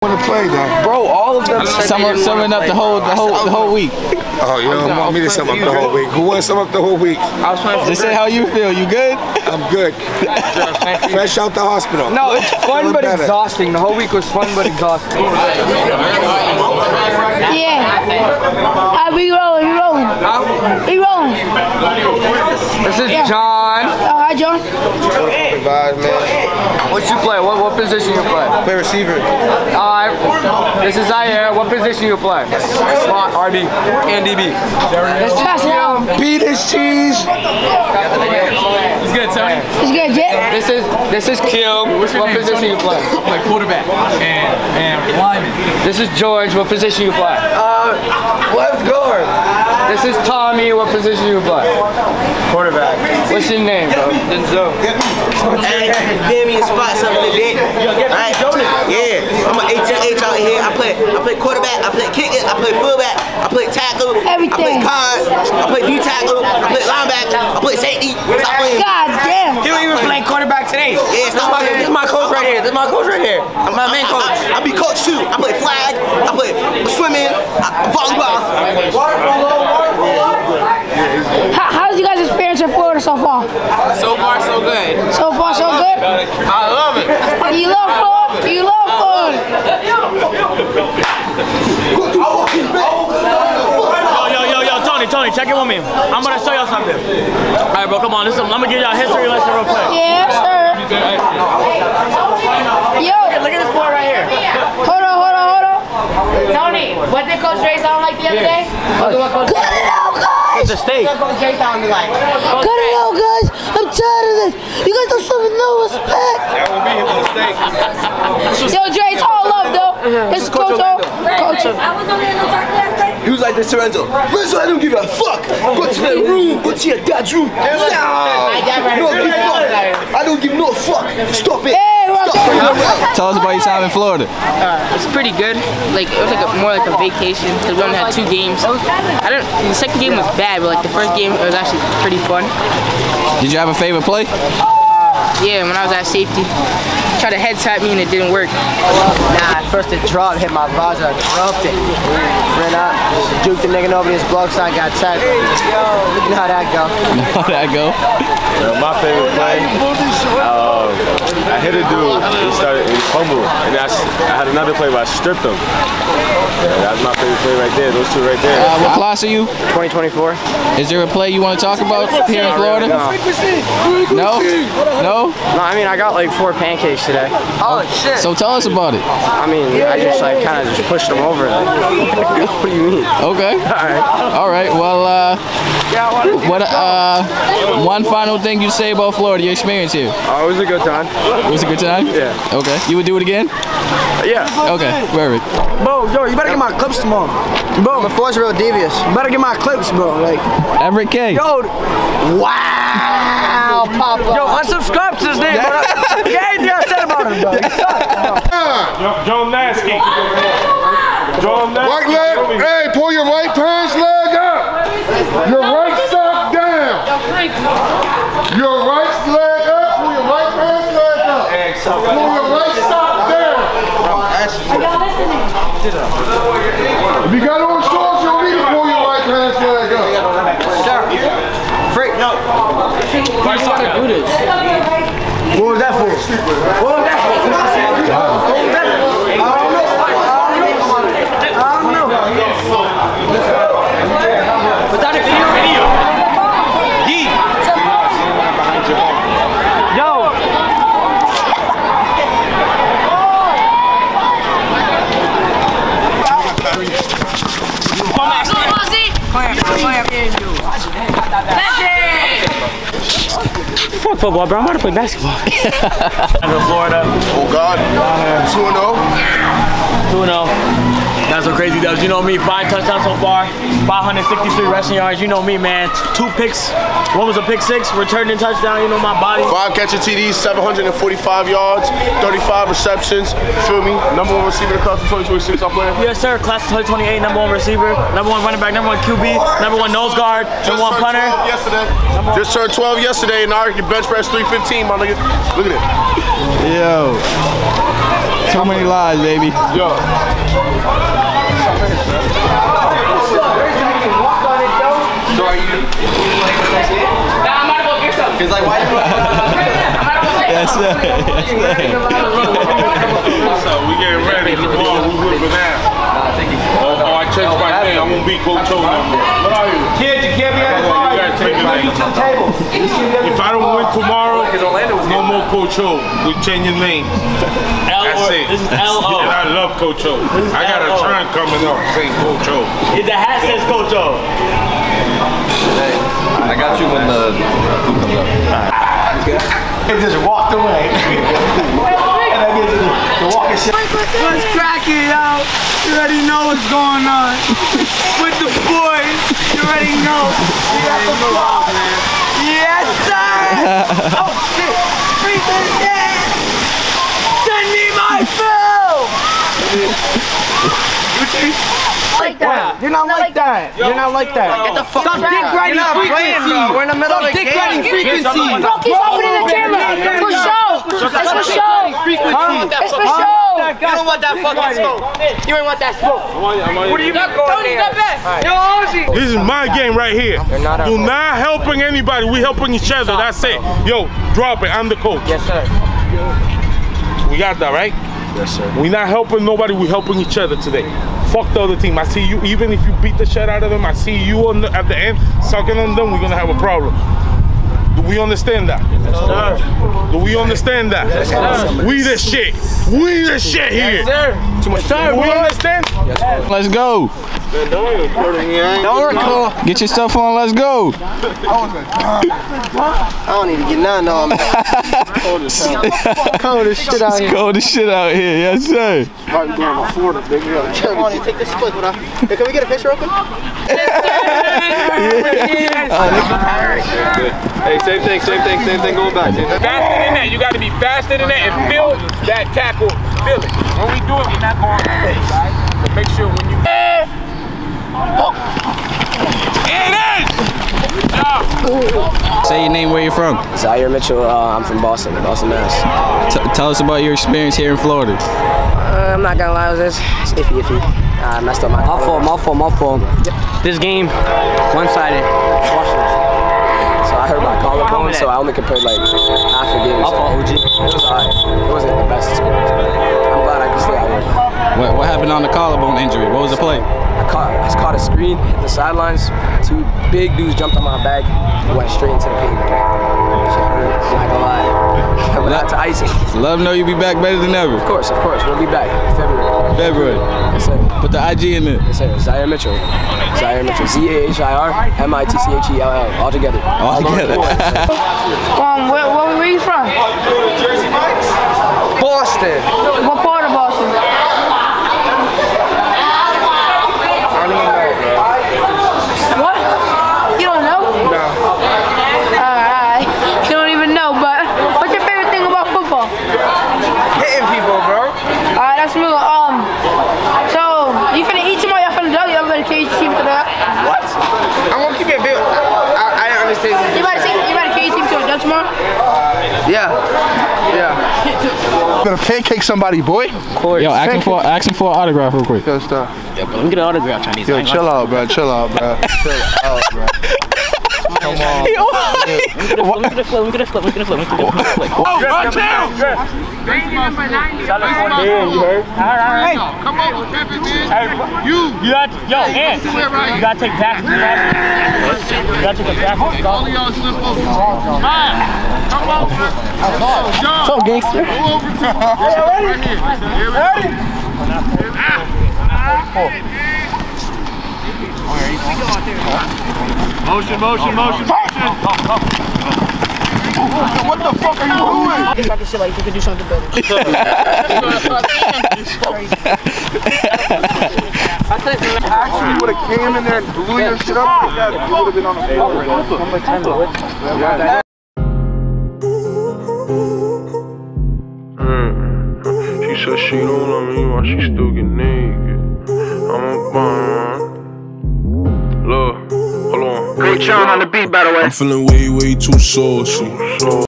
Want to play though, bro? All of them summing up the whole week. Oh, you don't want me to sum up the whole week? Who wants to sum up the whole week? Just say how you feel. You good? I'm good. Fresh out the hospital. No, it's fun but exhausting. The whole week was fun but exhausting. Yeah. We rolling. We rolling. This is John. Hi, John. Vibes, man. What you play? What position you play? Play receiver. This is Zaire. What position you play? Slot, RB, and DB. Pass it out. Peter's cheese. It's good, Tony. It's good, Jet. This is Kim. What position you play? I play quarterback and lineman. This is George. What position you play? Left guard. This is Tommy. What position you play? Quarterback. What's your name, bro? Denzel. Hey, feel me, spot something like that. Right? Yeah, I'm an ATH out here. I play quarterback, I play kicker, I play fullback, I play tackle, Everything. I play guard, I play D tackle, I play linebacker, I play safety. Stop playing. God damn. You don't even play quarterback today. Yeah, stop playing. This is my coach right here. I'm my main coach. I be coach too. I play flag, I play swimming, volleyball. How's you guys' experience in Florida so far? So far, so good. So far, so good? I love it. You love Florida? You love Florida? Yo, Tony, check it with me. I'm gonna show y'all something. All right, bro, come on. I'm gonna give y'all a history lesson real quick. Yeah, sir. Yo, Look at this boy right here. hold on. Tony, what did Coach Dre sound like the other day? Cut it out, guys. It's a steak. What Coach Dre sounded like? Cut it out, guys. I'm tired of this. You guys don't show me no respect. That will be him on the steak. Yo, Dre, it's all love, though. It's Coach O. Coach O. He was like this to Renzo. Renzo, I don't give a fuck. Go to the room. Go to your dad's room. No, I don't give no fuck. Stop it. Hey, Rock. Tell us about your time in Florida. It's pretty good. Like it was like more like a vacation because we only had 2 games. The second game was bad, but like the first game it was actually pretty fun. Did you have a favorite play? Yeah, when I was at safety, tried to head tap me and it didn't work. Nah, at first it dropped, hit my visor, dropped it. Ran out, juked the nigga over his block side, got tagged. You know how that go. How'd that go? My favorite play, I hit a dude, he fumbled, and I had another play where I stripped him. That's my favorite play right there, those 2 right there. What class are you? 2024. Is there a play you want to talk about here in Florida? No? No? No, I mean, I got like 4 pancakes today. Oh, shit. So tell us about it. I mean, I just like kind of just pushed them over. Like, what do you mean? Okay. All right. Well, one final thing you say about Florida, your experience here? Oh, it was a good time. It was a good time? Yeah. Okay. You would do it again? Yeah. Okay. Perfect. Bro, yo, you better get my clips tomorrow. Bro, my floor's real devious. You better get my clips, bro. Like, Everett K. yo, wow, Papa. Yo, unsubscribe to this name, bro. Yeah, anything I said about him, bro. John Lasky. Right leg. Hey, pull your right pants leg up. Your right sock down. Your right leg up. Pull your right pants leg up. Pull your right sock down. If you got on shorts, you don't need to pull your right pants leg up. Freak. No. Why you trying to do this? What was that for? What was that for? I don't know. Was that a video? Yee. Yo. Fuck football, bro. I'm about to play basketball. I go to Florida. Oh God. 2-0. 2-0. That's what crazy does. You know me, 5 touchdowns so far, 563 rushing yards. You know me, man. 2 picks. One was a pick 6, returned in touchdown. You know my body. 5 catching TDs, 745 yards, 35 receptions. Feel me? Number 1 receiver across the 2026 I'm playing. Yes, sir. Class of 2028, number 1 receiver, number 1 running back, number 1 QB, number 1 nose guard, number 1 punter. Just turned 12 yesterday, and I already bench press 315, my nigga. Look at it. Yo. Too many lies, baby. Yo. So are you? I'm about to go get some. Cause like why you? Yes, sir. So we getting ready. Come on, we whipping out. Oh, I changed my name. I'm gonna be Coach O now. What are you? Kids, you can't be at the bar. You gotta take your name. If I don't win tomorrow, no more Coach O. We're changing names. That's it. This is L.O. And I love Coach O. I got a trend coming up saying Coach O. The hat says Coach O. Hey, I got you when the food comes up. He just walked away. And I get to walking shit. What's cracking, yo? You already know what's going on. With the boys, you already know. Yes, sir! Oh, shit! Free send me my film! Like that. You're not like that. You're not like that. Get the fuck out. Stop dick riding frequency. We're in the middle of the game. Stop dick riding frequency. Bro, keep opening the camera. For show. It's for show. It's for show. You don't want that fucking smoke. You ain't want that smoke. What are you going there? Yo, Ozzy. This is my game right here. Do not helping anybody. We helping each other. That's it. Yo, drop it. I'm the coach. Yes, sir. We got that, right? Yes, sir. We're not helping nobody. We're helping each other today. Fuck the other team. I see you. Even if you beat the shit out of them, I see you at the end sucking on them. We're gonna have a problem. Do we understand that? Yes, sir. Do we understand that? Yes, sir. We the shit. We the shit here. Yes, sir. Too much time. Do we understand? Yes, sir. Let's go. Don't record. Get your stuff on. Let's go. I don't need to get none on. Cold as shit out here. Cold as shit out here. Yes, sir. Probably going to Florida, big girl. Come on, take this split. Hey, can we get a picture open? Hey, same thing going back. Faster than that. You got to be faster than that and feel that tackle. Feel it. When we do it, we're not going to face. So make sure when you... Say your name, where you're from. Zaire Mitchell, I'm from Boston, Mass. Tell us about your experience here in Florida. I'm not gonna lie, it's iffy. I messed up my fault. This game, one-sided. So I hurt my collarbone, so I only compared like half a game. So it was alright. It wasn't the best experience, but I'm glad I could stay out here. What happened on the collarbone injury? What was the play? I caught a screen, hit the sidelines. Two big dudes jumped on my back and went straight into the pavement. Shit hurt, I'm not gonna lie. Coming out to icing. Let them know you'll be back better than ever. Of course. We'll be back in February. Yes, sir. Put the IG in there. Yes, sir. Zaire Mitchell. ZAHIR MITCHELL. All together. All together. Where are you from? Boston. What part of Boston? What? You don't know? No. Alright. You don't even know, but what's your favorite thing about football? Hitting people, bro. Alright, that's me. So you finna eat tomorrow? Y'all finna dog? Y'all gonna cage team to that? What? I'm gonna keep it big. I didn't understand. You about to cage team to a dog tomorrow? Yeah. Gonna pancake somebody, boy. Yo, ask him for an autograph real quick. Good stuff. Yeah, but let me get an autograph, Chinese. Yo, chill out, bro. Chill out, bro. Come on. We could flip. Oh, watch out! You heard? Alright. Come on with Pepe, man. You got to, yo, Ant, you gotta take back. You gotta take a back. All of y'all slip over. Come on. What's up, gangster? Go over to right here. Ready? Motion. What the fuck are you doing? Talking shit like you could do something better. I actually would have came in there and blew your shit up. You would have been on the floor. She said she don't love me while she still get naked. I'm a bum. Look, hold on. Great Sean on the beat, by the way. I'm feeling way too saucy.